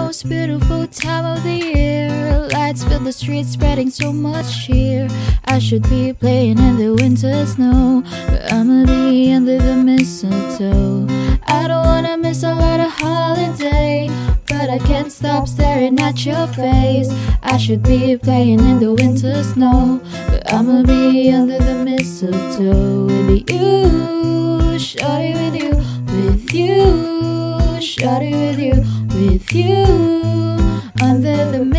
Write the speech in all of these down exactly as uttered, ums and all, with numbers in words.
most beautiful time of the year. Lights fill the streets, spreading so much cheer. I should be playing in the winter snow, but I'ma be under the mistletoe. I don't wanna miss a lot of holiday, but I can't stop staring at your face. I should be playing in the winter snow, but I'ma be under the mistletoe. With you, shawty, with you, with you, shawty, with you, with you, under the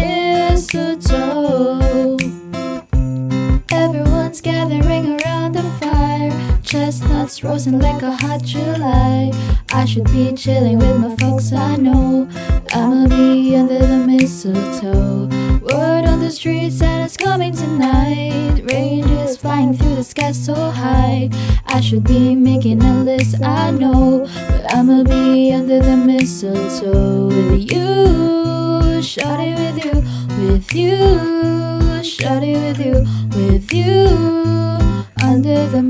mistletoe. Everyone's gathering around the fire, chestnuts roasting like a hot July. I should be chilling with my folks, I know. I'ma be under the mistletoe. Word on the street, Santa's coming tonight. Reindeers flying through the sky so high. I should be making a list, I know, but I'ma be under the mistletoe. With you, shawty, with you, with you, shawty, with you, with you, under the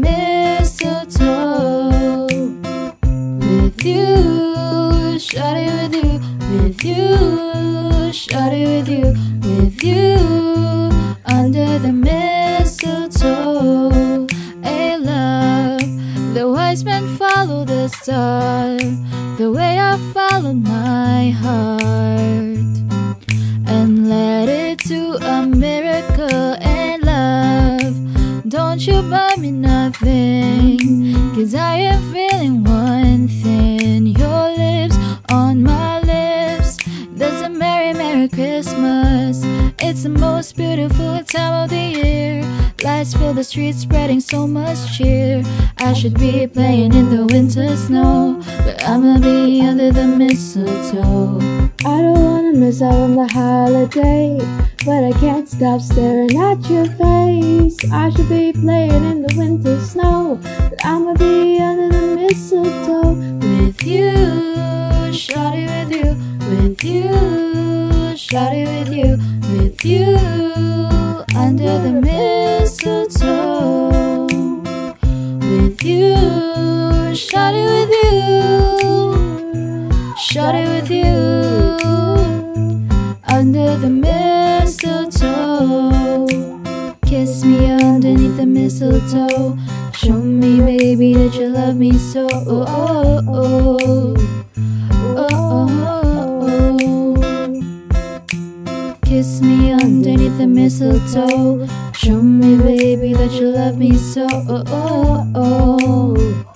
mistletoe. With you, shawty, with you, with you, shawty, with you, with you, under the mistletoe. Hey love, the wise men follow the star, the way I followed my heart, and led it to a miracle. And love, don't you buy me nothing, 'cause I am feeling one thing. Your lips on my lips, that's a merry, merry Christmas. It's the most beautiful time of the year. Lights fill the streets, spreading so much cheer. I should be playing in the winter snow, but I'ma be under the mistletoe. I don't wanna miss out on the holiday, but I can't stop staring at your face. I should be playing in the winter snow, but I'ma be under the mistletoe. With you, shawty, with you, with you, shawty, with you, with you, under the mistletoe. With you, shawty, with you, shawty, with you, under the mistletoe. Kiss me underneath the mistletoe. Show me, baby, that you love me so. Oh, oh, oh, oh, oh, oh. Kiss me underneath the mistletoe. Show me, baby, that you love me so. Oh, oh, oh.